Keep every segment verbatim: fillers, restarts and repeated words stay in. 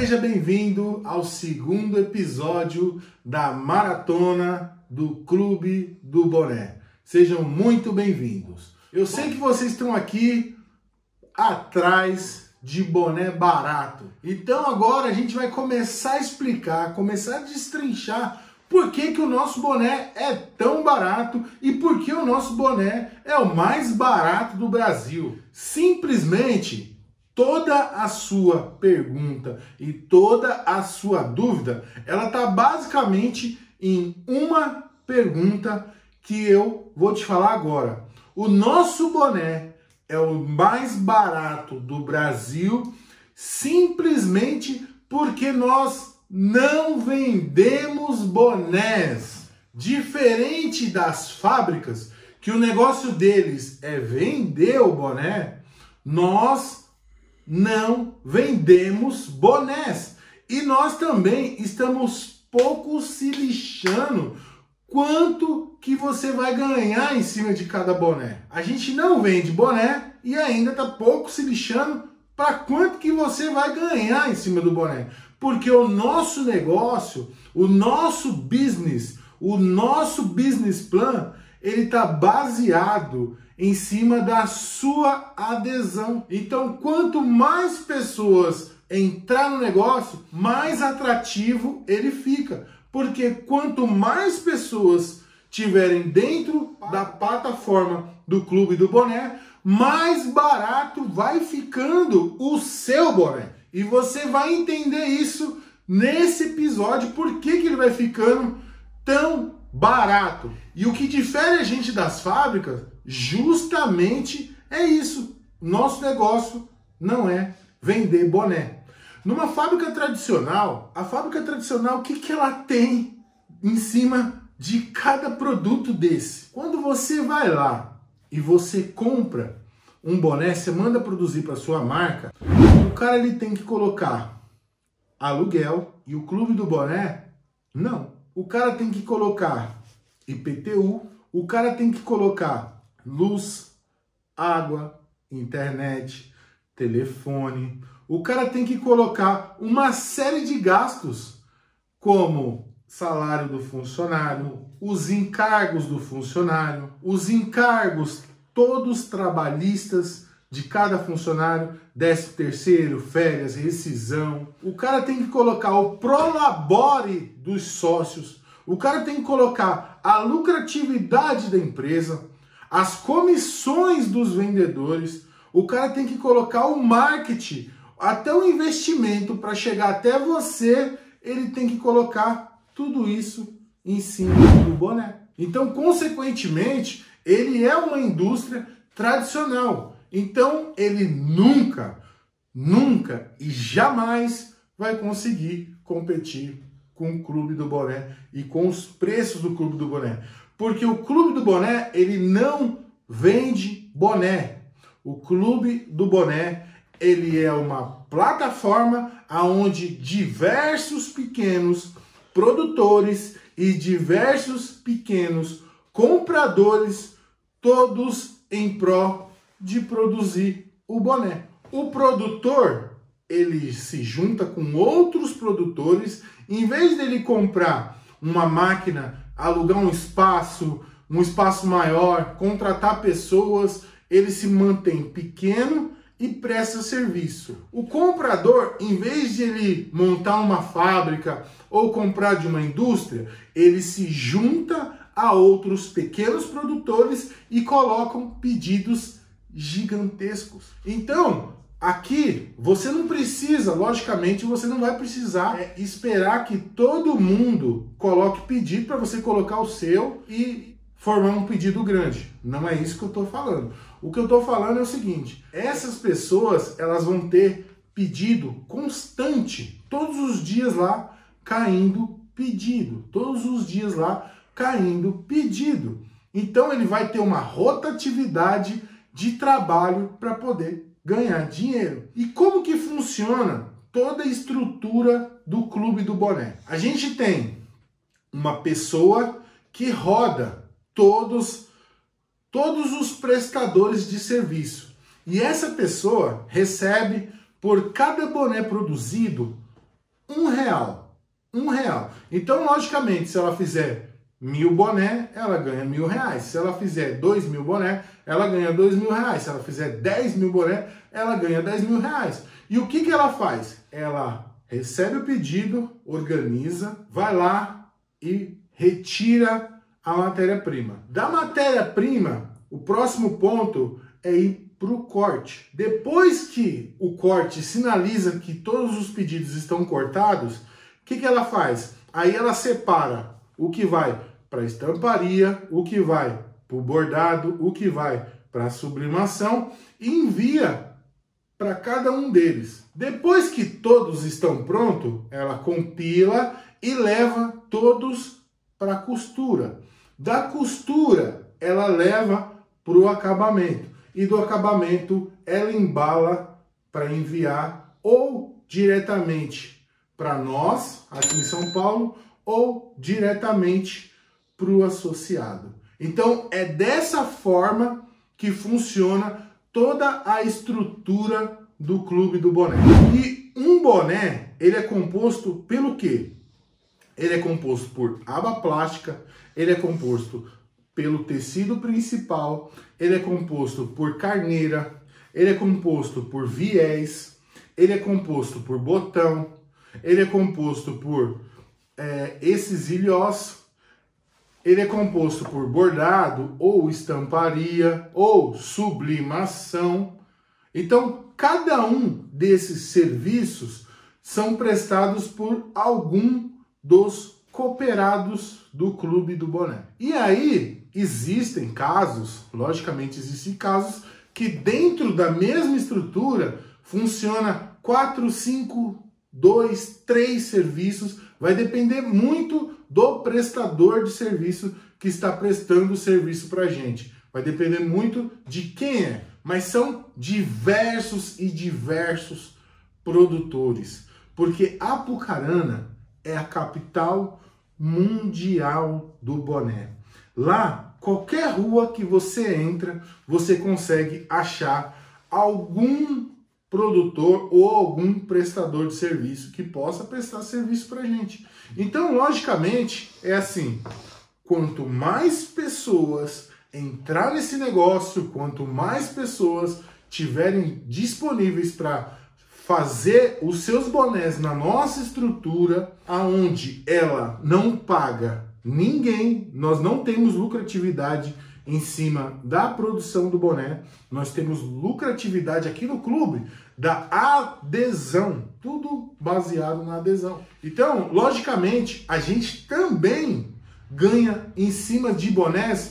Seja bem-vindo ao segundo episódio da Maratona do Clube do Boné. Sejam muito bem-vindos. Eu sei que vocês estão aqui atrás de boné barato. Então agora a gente vai começar a explicar, começar a destrinchar por que que o nosso boné é tão barato e por que o nosso boné é o mais barato do Brasil. Simplesmente toda a sua pergunta e toda a sua dúvida, ela está basicamente em uma pergunta que eu vou te falar agora. O nosso boné é o mais barato do Brasil simplesmente porque nós não vendemos bonés. Diferente das fábricas, que o negócio deles é vender o boné, nós não vendemos bonés. E nós também estamos pouco se lixando quanto que você vai ganhar em cima de cada boné. A gente não vende boné e ainda está pouco se lixando para quanto que você vai ganhar em cima do boné. Porque o nosso negócio, o nosso business, o nosso business plan, ele está baseado em cima da sua adesão. Então, quanto mais pessoas entrar no negócio, mais atrativo ele fica. Porque quanto mais pessoas tiverem dentro da plataforma do Clube do Boné, mais barato vai ficando o seu boné. E você vai entender isso nesse episódio, por que que ele vai ficando tão barato. E o que difere a gente das fábricas justamente é isso. Nosso negócio não é vender boné. Numa fábrica tradicional, a fábrica tradicional, o que que ela tem em cima de cada produto desse? Quando você vai lá e você compra um boné, você manda produzir para sua marca, o cara ele tem que colocar aluguel e o Clube do Boné, não. O cara tem que colocar I P T U, o cara tem que colocar luz, água, internet, telefone. O cara tem que colocar uma série de gastos, como salário do funcionário, os encargos do funcionário, os encargos todos trabalhistas de cada funcionário, décimo terceiro, férias, rescisão. O cara tem que colocar o prolabore dos sócios, o cara tem que colocar a lucratividade da empresa, as comissões dos vendedores, o cara tem que colocar o marketing, até o investimento para chegar até você, ele tem que colocar tudo isso em cima do boné. Então, consequentemente, ele é uma indústria tradicional. Então, ele nunca, nunca e jamais vai conseguir competir com o Clube do Boné e com os preços do Clube do Boné. Porque o Clube do Boné, ele não vende boné. O Clube do Boné, ele é uma plataforma onde diversos pequenos produtores e diversos pequenos compradores, todos em pró de produzir o boné. O produtor, ele se junta com outros produtores, em vez dele comprar uma máquina, alugar um espaço, um espaço maior, contratar pessoas, ele se mantém pequeno e presta serviço. O comprador, em vez de ele montar uma fábrica ou comprar de uma indústria, ele se junta a outros pequenos produtores e colocam pedidos gigantescos. Então, aqui você não precisa, logicamente, você não vai precisar é, esperar que todo mundo coloque pedido para você colocar o seu e formar um pedido grande. Não é isso que eu estou falando. O que eu estou falando é o seguinte: essas pessoas, elas vão ter pedido constante, todos os dias lá caindo pedido, todos os dias lá caindo pedido. Então ele vai ter uma rotatividade de trabalho para poder ganhar dinheiro. E como que funciona toda a estrutura do Clube do Boné? A gente tem uma pessoa que roda todos todos os prestadores de serviço. E essa pessoa recebe, por cada boné produzido, um real. Um real. Então, logicamente, se ela fizer mil boné, ela ganha mil reais. Se ela fizer dois mil boné, ela ganha dois mil reais. Se ela fizer dez mil boné, ela ganha dez mil reais. E o que, que ela faz? Ela recebe o pedido, organiza, vai lá e retira a matéria-prima. Da matéria-prima, o próximo ponto é ir para o corte. Depois que o corte sinaliza que todos os pedidos estão cortados, o que, que ela faz? Aí ela separa o que vai para a estamparia, o que vai para o bordado, o que vai para a sublimação e envia para cada um deles. Depois que todos estão prontos, ela compila e leva todos para a costura. Da costura, ela leva para o acabamento. E do acabamento, ela embala para enviar ou diretamente para nós, aqui em São Paulo, ou diretamente para o associado. Então, é dessa forma que funciona toda a estrutura do Clube do Boné. E um boné, ele é composto pelo quê? Ele é composto por aba plástica, ele é composto pelo tecido principal, ele é composto por carneira, ele é composto por viés, ele é composto por botão, ele é composto por é, esses ilhós, ele é composto por bordado ou estamparia ou sublimação. Então, cada um desses serviços são prestados por algum dos cooperados do Clube do Boné. E aí, existem casos, logicamente existem casos, que dentro da mesma estrutura funciona quatro, cinco, dois, três serviços, vai depender muito do prestador de serviço que está prestando o serviço para a gente. Vai depender muito de quem é, mas são diversos e diversos produtores, porque Apucarana é a capital mundial do boné. Lá, qualquer rua que você entra, você consegue achar algum produtor ou algum prestador de serviço que possa prestar serviço para a gente. Então, logicamente, é assim, quanto mais pessoas entrar nesse negócio, quanto mais pessoas tiverem disponíveis para fazer os seus bonés na nossa estrutura, aonde ela não paga ninguém, nós não temos lucratividade em cima da produção do boné, nós temos lucratividade aqui no clube da adesão, tudo baseado na adesão. Então, logicamente, a gente também ganha em cima de bonés,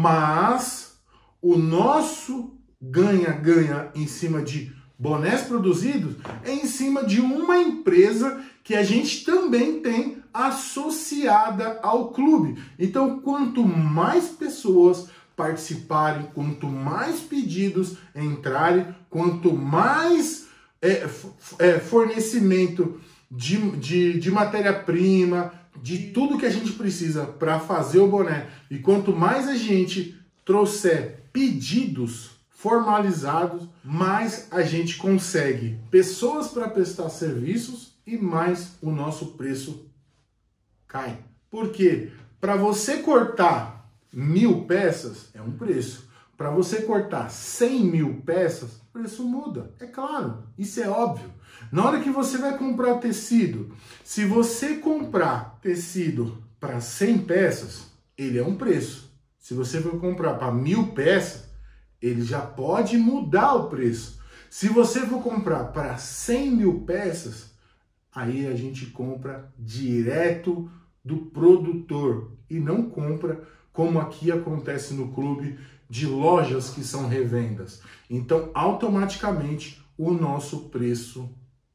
mas o nosso ganha-ganha em cima de bonés produzidos é em cima de uma empresa que a gente também tem associada ao clube. Então, quanto mais pessoas participarem, quanto mais pedidos entrarem, quanto mais é, é, fornecimento de, de, de matéria-prima, de tudo que a gente precisa para fazer o boné, e quanto mais a gente trouxer pedidos formalizados, mais a gente consegue pessoas para prestar serviços e mais o nosso preço cai. Porque para você cortar mil peças é um preço. Para você cortar cem mil peças, o preço muda. É claro, isso é óbvio. Na hora que você vai comprar tecido, se você comprar tecido para cem peças, ele é um preço. Se você for comprar para mil peças, ele já pode mudar o preço. Se você for comprar para cem mil peças, aí a gente compra direto do produtor e não compra como aqui acontece no clube de lojas que são revendas. Então, automaticamente, o nosso preço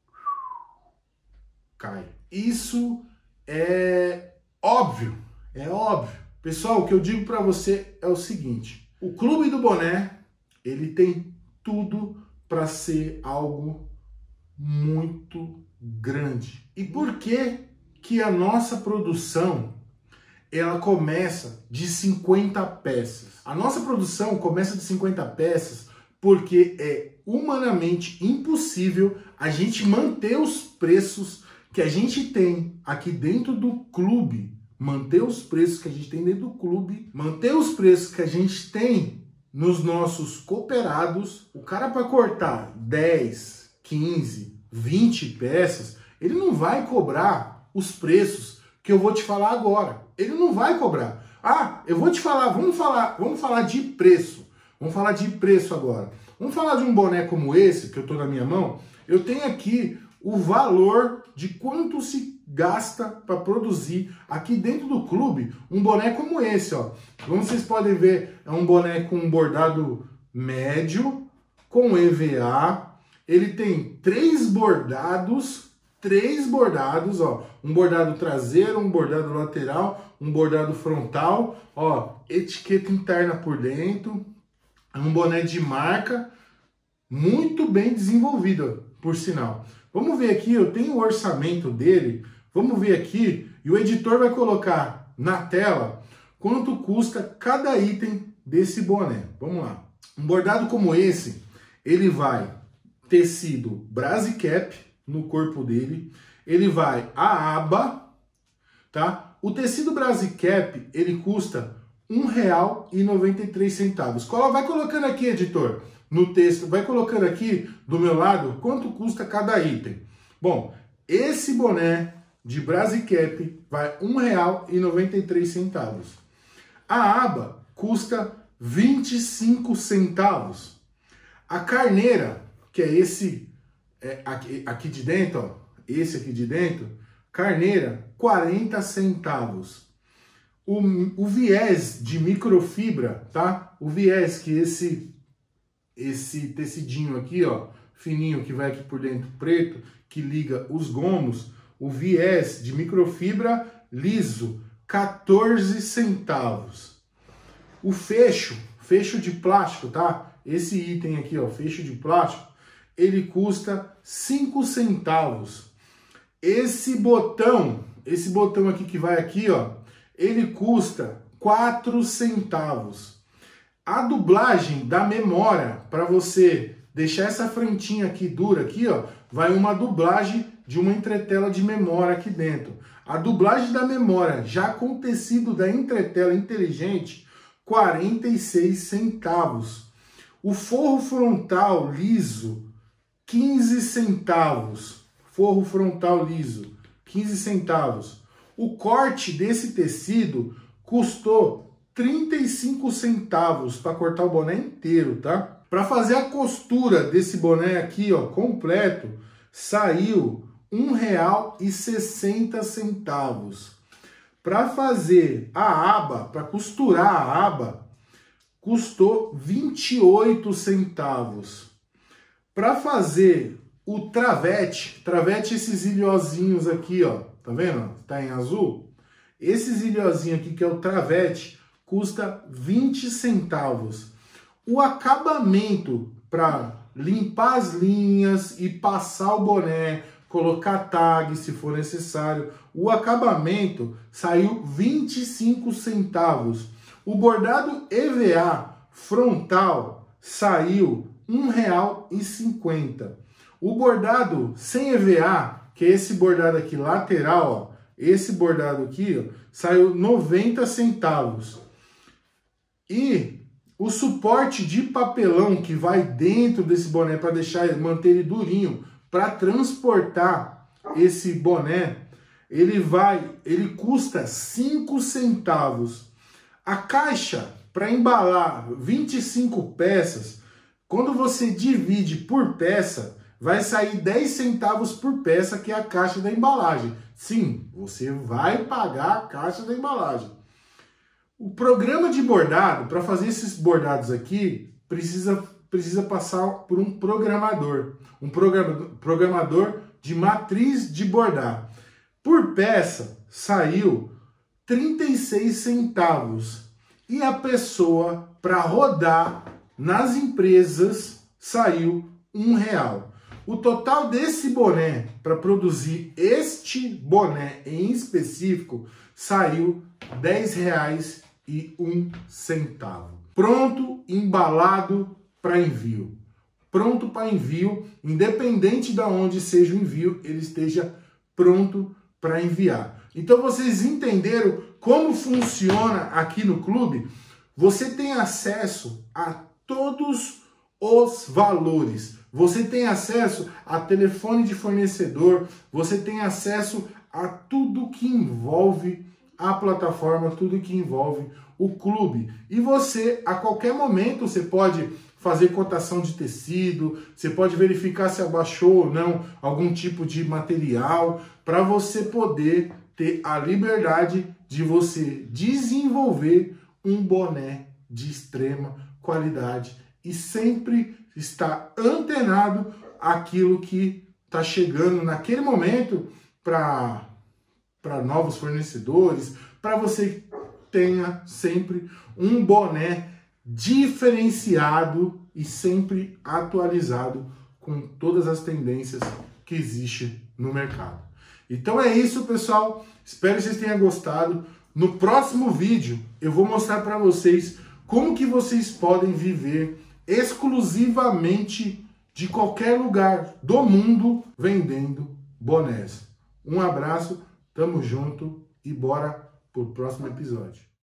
cai. Isso é óbvio, é óbvio. Pessoal, o que eu digo para você é o seguinte: o Clube do Boné, ele tem tudo para ser algo muito grande. E por que que a nossa produção ela começa de cinquenta peças? A nossa produção começa de cinquenta peças porque é humanamente impossível a gente manter os preços que a gente tem aqui dentro do clube, manter os preços que a gente tem dentro do clube, manter os preços que a gente tem nos nossos cooperados, o cara para cortar dez, quinze, vinte peças, ele não vai cobrar os preços que eu vou te falar agora. Ele não vai cobrar. Ah, eu vou te falar, vamos falar, vamos falar de preço. Vamos falar de preço agora. Vamos falar de um boné como esse, que eu estou na minha mão. Eu tenho aqui o valor de quanto se gasta para produzir aqui dentro do clube um boné como esse, ó. Como vocês podem ver, é um boné com um bordado médio, com E V A. Ele tem três bordados, três bordados, ó. Um bordado traseiro, um bordado lateral, um bordado frontal, ó. Etiqueta interna por dentro. É um boné de marca, muito bem desenvolvido, por sinal. Vamos ver aqui, eu tenho o orçamento dele. Vamos ver aqui, e o editor vai colocar na tela quanto custa cada item desse boné. Vamos lá. Um bordado como esse, ele vai tecido Brasicap no corpo dele, ele vai a aba, tá? O tecido Brasicap, ele custa um real e noventa e três centavos. Vai colocando aqui, editor, no texto, vai colocando aqui do meu lado quanto custa cada item. Bom, esse boné de Brasicap vai um real e noventa e três centavos. A aba custa vinte e cinco centavos. A carneira, que é esse é, aqui, aqui de dentro, ó, esse aqui de dentro, carneira, quarenta centavos. O, o viés de microfibra, tá? O viés que esse esse tecidinho aqui, ó, fininho que vai aqui por dentro preto, que liga os gomos, o viés de microfibra liso, quatorze centavos. O fecho, fecho de plástico, tá? Esse item aqui, ó, fecho de plástico, ele custa cinco centavos. Esse botão, esse botão aqui que vai aqui, ó, ele custa quatro centavos. A dublagem da memória, para você deixar essa frentinha aqui dura aqui, ó, vai uma dublagem de uma entretela de memória aqui dentro. A dublagem da memória, já com tecido da entretela inteligente, quarenta e seis centavos. O forro frontal liso, quinze centavos. Forro frontal liso, quinze centavos. O corte desse tecido custou trinta e cinco centavos para cortar o boné inteiro, tá? Para fazer a costura desse boné aqui, ó, completo, saiu um real e sessenta centavos. Para fazer a aba, para costurar a aba, custou vinte e oito centavos. Para fazer o travete, travete esses ilhozinhos aqui, ó, tá vendo? Tá em azul? Esses ilhozinhos aqui, que é o travete, custa vinte centavos. O acabamento para limpar as linhas e passar o boné, colocar tag se for necessário, o acabamento saiu vinte e cinco centavos. O bordado E V A frontal saiu um real e cinquenta centavos. O bordado sem E V A, que é esse bordado aqui lateral, ó, esse bordado aqui, ó, saiu noventa centavos. E o suporte de papelão que vai dentro desse boné para deixar manter ele durinho, para transportar esse boné, ele vai, ele custa cinco centavos. A caixa para embalar vinte e cinco peças, quando você divide por peça, vai sair dez centavos por peça, que é a caixa da embalagem. Sim, você vai pagar a caixa da embalagem. O programa de bordado, para fazer esses bordados aqui, precisa, precisa passar por um programador. Um programador, programador de matriz de bordar. Por peça, saiu trinta e seis centavos. E a pessoa, para rodar nas empresas, saiu um real. O total desse boné, para produzir este boné em específico, saiu dez reais e um centavo. Pronto, embalado para envio. Pronto para envio, independente de onde seja o envio, ele esteja pronto para enviar. Então vocês entenderam como funciona aqui no clube? Você tem acesso a todos os valores. Você tem acesso a telefone de fornecedor, você tem acesso a tudo que envolve a plataforma, tudo que envolve o clube. E você, a qualquer momento, você pode fazer cotação de tecido, você pode verificar se abaixou ou não algum tipo de material, para você poder ter a liberdade de você desenvolver um boné de extrema qualidade e sempre estar antenado àquilo que está chegando naquele momento para para novos fornecedores, para você tenha sempre um boné diferenciado e sempre atualizado com todas as tendências que existem no mercado. Então é isso, pessoal. Espero que vocês tenham gostado. No próximo vídeo eu vou mostrar para vocês como que vocês podem viver exclusivamente de qualquer lugar do mundo vendendo bonés. Um abraço, tamo junto e bora pro próximo episódio.